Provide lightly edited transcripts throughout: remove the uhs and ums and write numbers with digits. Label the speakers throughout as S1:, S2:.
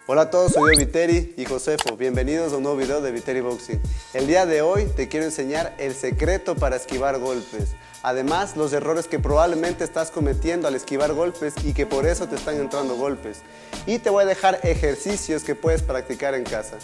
S1: Hola a todos, soy yo Viteri y Josefo. Bienvenidos a un nuevo video de Viteri Boxing. El día de hoy te quiero enseñar el secreto para esquivar golpes. Además, los errores que probablemente estás cometiendo al esquivar golpes y que por eso te están entrando golpes. Y te voy a dejar ejercicios que puedes practicar en casa.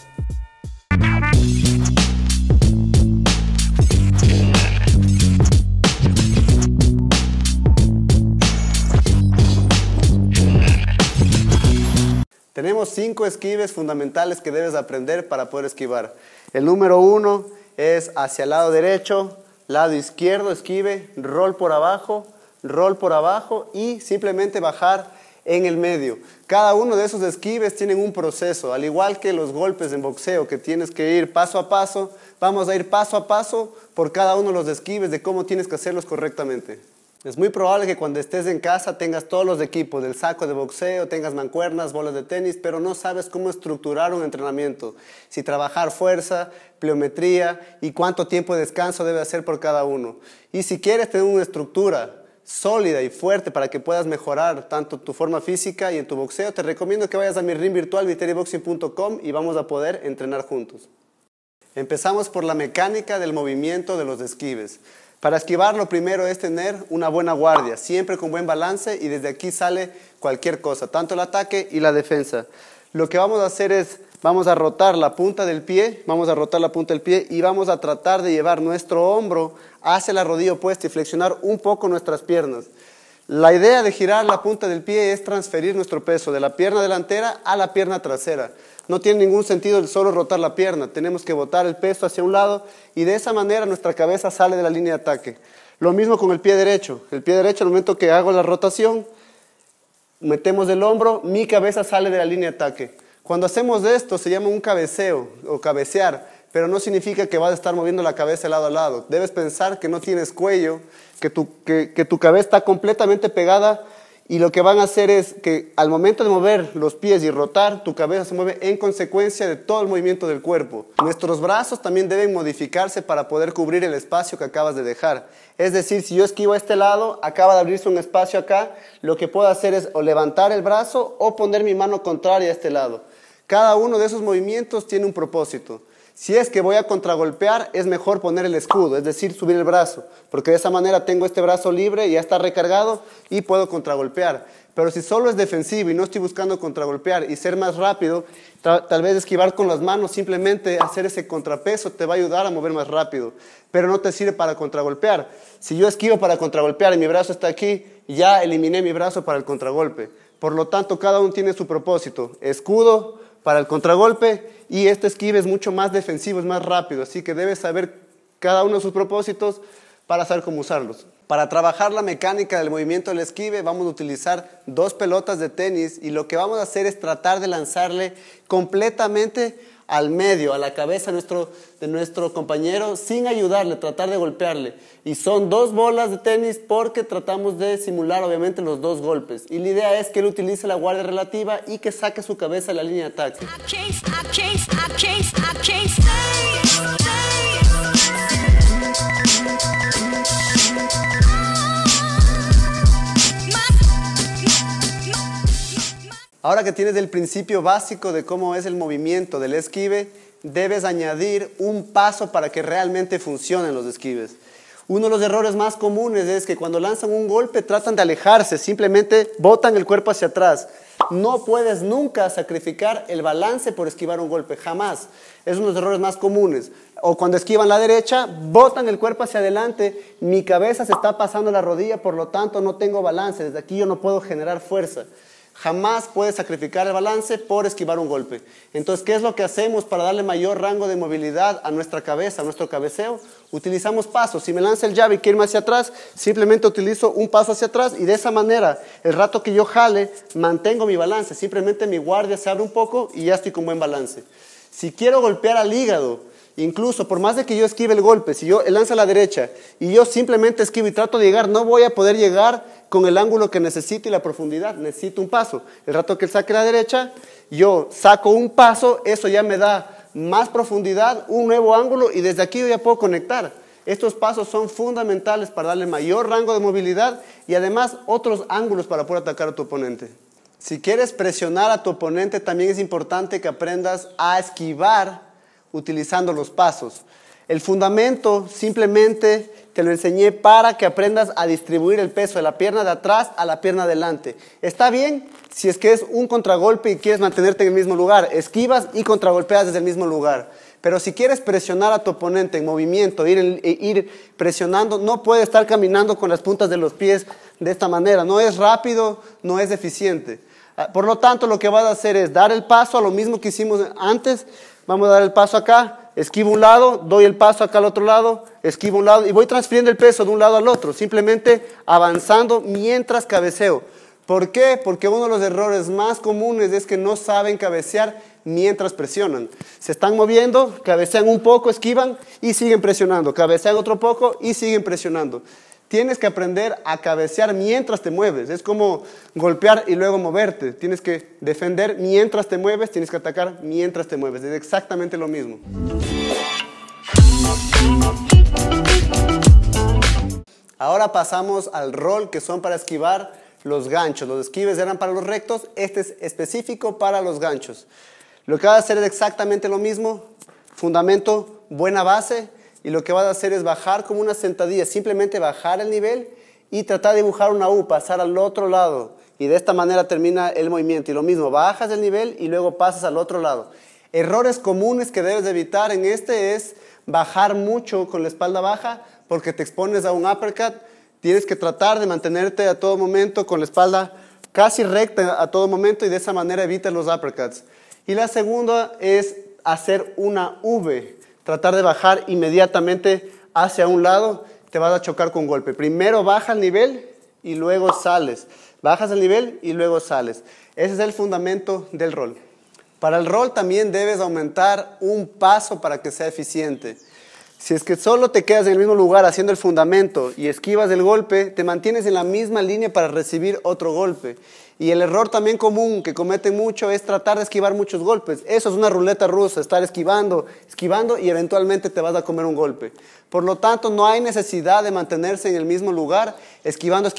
S1: Tenemos 5 esquives fundamentales que debes aprender para poder esquivar. El número 1 es hacia el lado derecho, lado izquierdo, esquive, roll por abajo y simplemente bajar en el medio. Cada uno de esos esquives tienen un proceso, al igual que los golpes en boxeo que tienes que ir paso a paso. Vamos a ir paso a paso por cada uno de los esquives de cómo tienes que hacerlos correctamente. Es muy probable que cuando estés en casa tengas todos los equipos del saco de boxeo, tengas mancuernas, bolas de tenis, pero no sabes cómo estructurar un entrenamiento. Si trabajar fuerza, pliometría y cuánto tiempo de descanso debe hacer por cada uno. Y si quieres tener una estructura sólida y fuerte para que puedas mejorar tanto tu forma física y en tu boxeo, te recomiendo que vayas a mi ring virtual viteriboxing.com y vamos a poder entrenar juntos. Empezamos por la mecánica del movimiento de los esquives. Para esquivar, lo primero es tener una buena guardia, siempre con buen balance, y desde aquí sale cualquier cosa, tanto el ataque y la defensa. Lo que vamos a hacer es, vamos a rotar la punta del pie, y vamos a tratar de llevar nuestro hombro hacia la rodilla opuesta y flexionar un poco nuestras piernas. La idea de girar la punta del pie es transferir nuestro peso de la pierna delantera a la pierna trasera. No tiene ningún sentido el solo rotar la pierna, tenemos que botar el peso hacia un lado y de esa manera nuestra cabeza sale de la línea de ataque. Lo mismo con el pie derecho. El pie derecho, al momento que hago la rotación, metemos el hombro, mi cabeza sale de la línea de ataque. Cuando hacemos esto se llama un cabeceo o cabecear, pero no significa que vas a estar moviendo la cabeza de lado a lado. Debes pensar que no tienes cuello, que tu cabeza está completamente pegada. Y lo que van a hacer es que al momento de mover los pies y rotar, tu cabeza se mueve en consecuencia de todo el movimiento del cuerpo. Nuestros brazos también deben modificarse para poder cubrir el espacio que acabas de dejar. Es decir, si yo esquivo a este lado, acaba de abrirse un espacio acá, lo que puedo hacer es o levantar el brazo o poner mi mano contraria a este lado. Cada uno de esos movimientos tiene un propósito. Si es que voy a contragolpear, es mejor poner el escudo, es decir, subir el brazo, porque de esa manera tengo este brazo libre, ya está recargado y puedo contragolpear. Pero si solo es defensivo y no estoy buscando contragolpear y ser más rápido, tal vez esquivar con las manos, simplemente hacer ese contrapeso te va a ayudar a mover más rápido, pero no te sirve para contragolpear. Si yo esquivo para contragolpear y mi brazo está aquí, ya eliminé mi brazo para el contragolpe. Por lo tanto, cada uno tiene su propósito. Escudo para el contragolpe y este esquive es mucho más defensivo, es más rápido, así que debes saber cada uno de sus propósitos para saber cómo usarlos. Para trabajar la mecánica del movimiento del esquive vamos a utilizar 2 pelotas de tenis y lo que vamos a hacer es tratar de lanzarle completamente al medio, a la cabeza de nuestro compañero sin ayudarle, tratar de golpearle. Y son 2 bolas de tenis porque tratamos de simular obviamente los 2 golpes. Y la idea es que él utilice la guardia relativa y que saque su cabeza de la línea de ataque. Ahora que tienes el principio básico de cómo es el movimiento del esquive, debes añadir un paso para que realmente funcionen los esquives. Uno de los errores más comunes es que cuando lanzan un golpe tratan de alejarse, simplemente botan el cuerpo hacia atrás. No puedes nunca sacrificar el balance por esquivar un golpe, jamás. Es uno de los errores más comunes. O cuando esquivan la derecha, botan el cuerpo hacia adelante, mi cabeza se está pasando la rodilla, por lo tanto no tengo balance, desde aquí yo no puedo generar fuerza. Jamás puedes sacrificar el balance por esquivar un golpe. Entonces, ¿qué es lo que hacemos para darle mayor rango de movilidad a nuestra cabeza, a nuestro cabeceo? Utilizamos pasos. Si me lanza el jab y quiero irme hacia atrás, simplemente utilizo un paso hacia atrás y de esa manera, el rato que yo jale, mantengo mi balance. Simplemente mi guardia se abre un poco y ya estoy con buen balance. Si quiero golpear al hígado, incluso por más de que yo esquive el golpe, si yo lanzo a la derecha y yo simplemente esquivo y trato de llegar, no voy a poder llegar con el ángulo que necesito y la profundidad, necesito un paso. El rato que él saque la derecha, yo saco un paso, eso ya me da más profundidad, un nuevo ángulo y desde aquí yo ya puedo conectar. Estos pasos son fundamentales para darle mayor rango de movilidad y además otros ángulos para poder atacar a tu oponente. Si quieres presionar a tu oponente, también es importante que aprendas a esquivar utilizando los pasos. El fundamento simplemente te lo enseñé para que aprendas a distribuir el peso de la pierna de atrás a la pierna de adelante. Está bien si es que es un contragolpe y quieres mantenerte en el mismo lugar. Esquivas y contragolpeas desde el mismo lugar. Pero si quieres presionar a tu oponente en movimiento, ir presionando, no puedes estar caminando con las puntas de los pies de esta manera. No es rápido, no es eficiente. Por lo tanto, lo que vas a hacer es dar el paso a lo mismo que hicimos antes. Vamos a dar el paso acá, esquivo un lado, doy el paso acá al otro lado, esquivo un lado y voy transfiriendo el peso de un lado al otro, simplemente avanzando mientras cabeceo. ¿Por qué? Porque uno de los errores más comunes es que no saben cabecear mientras presionan. Se están moviendo, cabecean un poco, esquivan y siguen presionando. Cabecean otro poco y siguen presionando. Tienes que aprender a cabecear mientras te mueves. Es como golpear y luego moverte. Tienes que defender mientras te mueves, tienes que atacar mientras te mueves. Es exactamente lo mismo. Ahora pasamos al rol que son para esquivar los ganchos. Los esquives eran para los rectos, este es específico para los ganchos. Lo que vas a hacer es exactamente lo mismo. Fundamento, buena base. Y lo que vas a hacer es bajar como una sentadilla, simplemente bajar el nivel y tratar de dibujar una U, pasar al otro lado. Y de esta manera termina el movimiento. Y lo mismo, bajas el nivel y luego pasas al otro lado. Errores comunes que debes de evitar en este es bajar mucho con la espalda baja porque te expones a un uppercut. Tienes que tratar de mantenerte a todo momento con la espalda casi recta a todo momento y de esa manera evitas los uppercuts. Y la segunda es hacer una V. Tratar de bajar inmediatamente hacia un lado, te vas a chocar con golpe. Primero baja el nivel y luego sales. Bajas el nivel y luego sales. Ese es el fundamento del rol. Para el rol también debes aumentar un paso para que sea eficiente. Si es que solo te quedas en el mismo lugar haciendo el fundamento y esquivas el golpe, te mantienes en la misma línea para recibir otro golpe. Y el error también común que cometen mucho es tratar de esquivar muchos golpes. Eso es una ruleta rusa, estar esquivando y eventualmente te vas a comer un golpe. Por lo tanto, no hay necesidad de mantenerse en el mismo lugar, esquivando.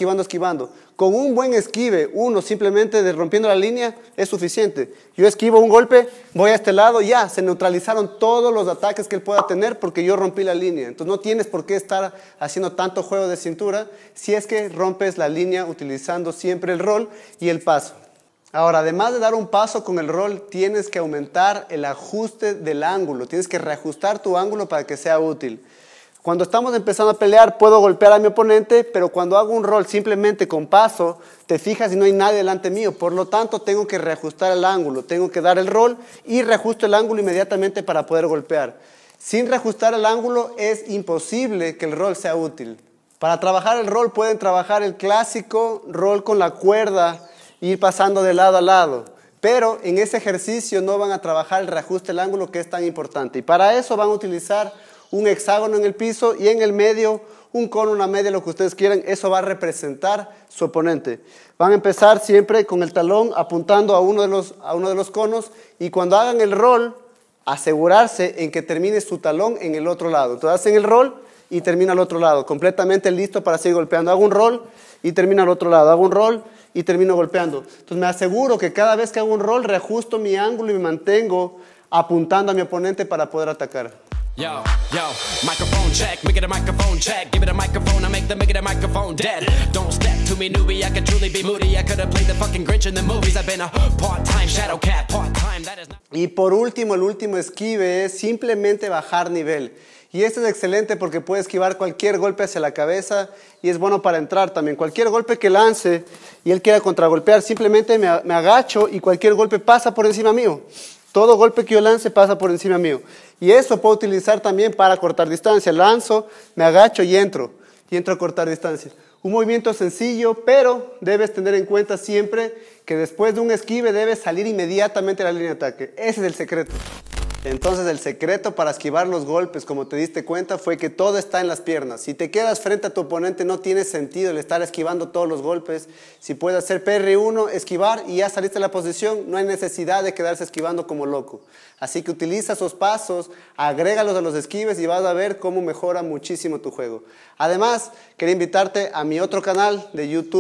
S1: Con un buen esquive, uno simplemente rompiendo la línea, es suficiente. Yo esquivo un golpe, voy a este lado, ya, se neutralizaron todos los ataques que él pueda tener porque yo rompí la línea. Entonces no tienes por qué estar haciendo tanto juego de cintura si es que rompes la línea utilizando siempre el rol y el paso. Ahora, además de dar un paso con el rol, tienes que aumentar el ajuste del ángulo. Tienes que reajustar tu ángulo para que sea útil. Cuando estamos empezando a pelear, puedo golpear a mi oponente, pero cuando hago un rol simplemente con paso, te fijas y no hay nadie delante mío. Por lo tanto, tengo que reajustar el ángulo. Tengo que dar el rol y reajusto el ángulo inmediatamente para poder golpear. Sin reajustar el ángulo, es imposible que el rol sea útil. Para trabajar el rol, pueden trabajar el clásico rol con la cuerda, ir pasando de lado a lado. Pero en ese ejercicio no van a trabajar el reajuste del ángulo que es tan importante. Y para eso van a utilizar un hexágono en el piso y en el medio un cono, una media, lo que ustedes quieran. Eso va a representar su oponente. Van a empezar siempre con el talón apuntando a uno de los conos y cuando hagan el rol, asegurarse en que termine su talón en el otro lado. Entonces hacen el rol y termina al otro lado, completamente listo para seguir golpeando. Hago un rol y termino al otro lado. Hago un rol y termino golpeando. Entonces me aseguro que cada vez que hago un rol reajusto mi ángulo y me mantengo apuntando a mi oponente para poder atacar.
S2: Yo, microphone check, make it a microphone check. Give it a microphone, I make the microphone dead. Don't step to me, newbie, I could truly be moody. I could have played the fucking Grinch in the movies. I've been a part-time shadow cat, part-time, that is not...
S1: Y por último, el último esquive es simplemente bajar nivel. Y este es excelente porque puede esquivar cualquier golpe hacia la cabeza y es bueno para entrar también. Cualquier golpe que lance y él quiera contragolpear, simplemente me agacho y cualquier golpe pasa por encima mío. Todo golpe que yo lance pasa por encima mío. Y eso puedo utilizar también para cortar distancia. Lanzo, me agacho y entro a cortar distancia. Un movimiento sencillo, pero debes tener en cuenta siempre que después de un esquive debes salir inmediatamente a la línea de ataque. Ese es el secreto. Entonces el secreto para esquivar los golpes, como te diste cuenta, fue que todo está en las piernas. Si te quedas frente a tu oponente no tiene sentido el estar esquivando todos los golpes. Si puedes hacer PR1, esquivar y ya saliste de la posición, no hay necesidad de quedarse esquivando como loco. Así que utiliza esos pasos, agrégalos a los esquives y vas a ver cómo mejora muchísimo tu juego. Además, quería invitarte a mi otro canal de YouTube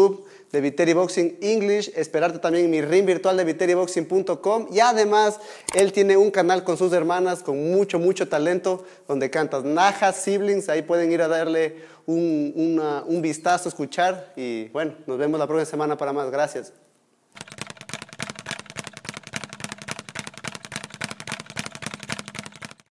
S1: de Viteri Boxing English, esperarte también en mi ring virtual de viteriboxing.com, y además él tiene un canal con sus hermanas con mucho talento, donde cantas Naja Siblings, ahí pueden ir a darle un vistazo, escuchar, y bueno, nos vemos la próxima semana para más. Gracias.